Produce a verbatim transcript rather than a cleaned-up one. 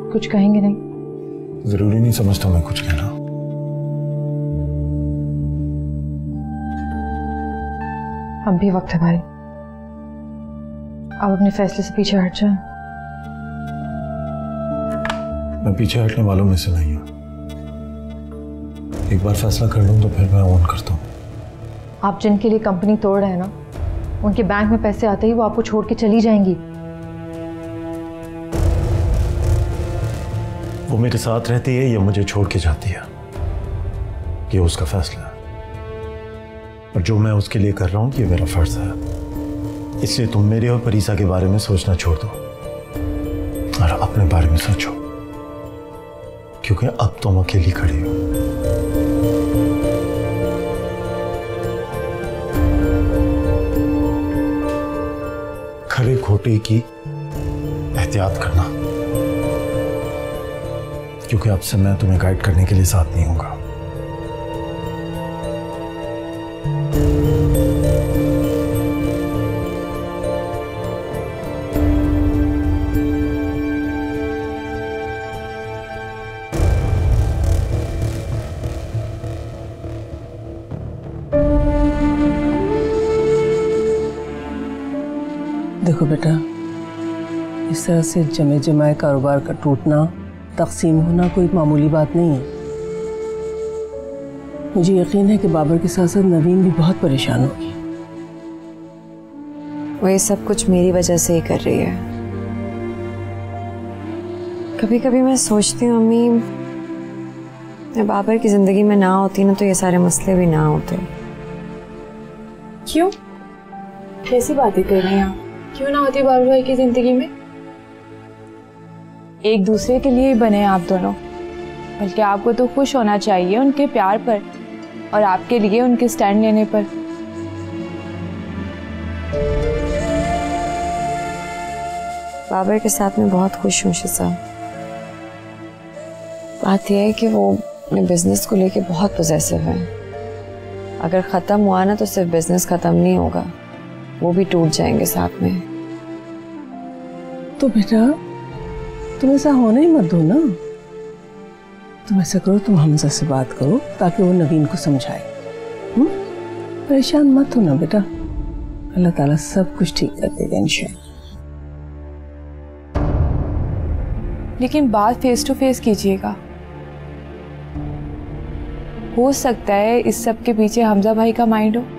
कुछ कहेंगे नहीं? जरूरी नहीं समझता मैं कुछ कहना। अब भी वक्त है भाई, अब अपने फैसले से पीछे हट जाए। मैं पीछे हटने वालों में से नहीं हूं। एक बार फैसला कर लूं तो फिर मैं ऑन करता हूं। आप जिनके लिए कंपनी तोड़ रहे हैं ना, उनके बैंक में पैसे आते ही वो आपको छोड़ के चली जाएंगी। वो मेरे साथ रहती है या मुझे छोड़ के जाती है, ये उसका फैसला है। और जो मैं उसके लिए कर रहा हूं ये मेरा फर्ज है। इसलिए तुम मेरे और परीसा के बारे में सोचना छोड़ दो और अपने बारे में सोचो, क्योंकि अब तुम अकेली खड़ी हो। खरे खोटे की एहतियात करना, क्योंकि अब से मैं तुम्हें गाइड करने के लिए साथ नहीं होगा। देखो बेटा, इस तरह से जमे जमाए कारोबार का टूटना, तकसीम होना कोई मामूली बात नहीं है। मुझे यकीन है कि बाबर के साथ साथ नवीन भी बहुत परेशान होगी। वो ये सब कुछ मेरी वजह से ही कर रही है। कभी कभी मैं सोचती हूँ अम्मी, मैं बाबर की जिंदगी में ना होती ना तो ये सारे मसले भी ना होते। क्यों? कैसी बातें कर रही हैं आप? क्यों ना होती बाबर भाई की जिंदगी में? एक दूसरे के लिए ही बने आप दोनों, बल्कि आपको तो खुश होना चाहिए उनके प्यार पर और आपके लिए उनके स्टैंड लेने पर। बाबर के साथ मैं बहुत खुश हूँ शिसा। बात यह है कि वो अपने बिजनेस को लेके बहुत पॉजिटिव है। अगर खत्म हुआ ना तो सिर्फ बिजनेस खत्म नहीं होगा, वो भी टूट जाएंगे साथ में। तो बेटा तुम ऐसा होने ही मत दो ना। तुम ऐसा करो, तुम हमजा से बात करो ताकि वो नवीन को समझाए। हुँ? परेशान मत हो ना बेटा, अल्लाह ताला सब कुछ ठीक कर देगा इंशाअल्लाह। लेकिन बात फेस टू फेस कीजिएगा। हो सकता है इस सब के पीछे हमजा भाई का माइंड हो।